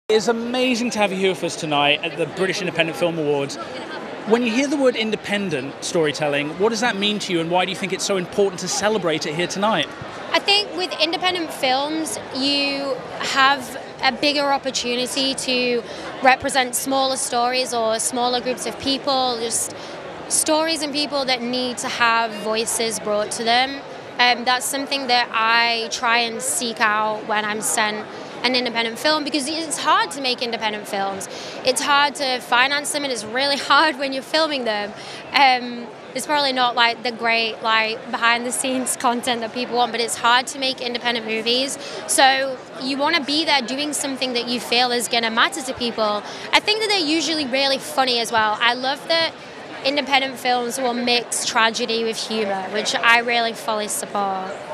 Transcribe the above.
It's amazing to have you here with us tonight at the British Independent Film Awards. When you hear the word independent storytelling, what does that mean to you, and why do you think it's so important to celebrate it here tonight? I think with independent films, you have a bigger opportunity to represent smaller stories or smaller groups of people, just stories and people that need to have voices brought to them. That's something that I try and seek out when I'm sent an independent film, because it's hard to make independent films. It's hard to finance them, and it's really hard when you're filming them. It's probably not like the great behind the scenes content that people want, but it's hard to make independent movies. So you want to be there doing something that you feel is going to matter to people. I think that they're usually really funny as well. I love that independent films will mix tragedy with humour, which I really fully support.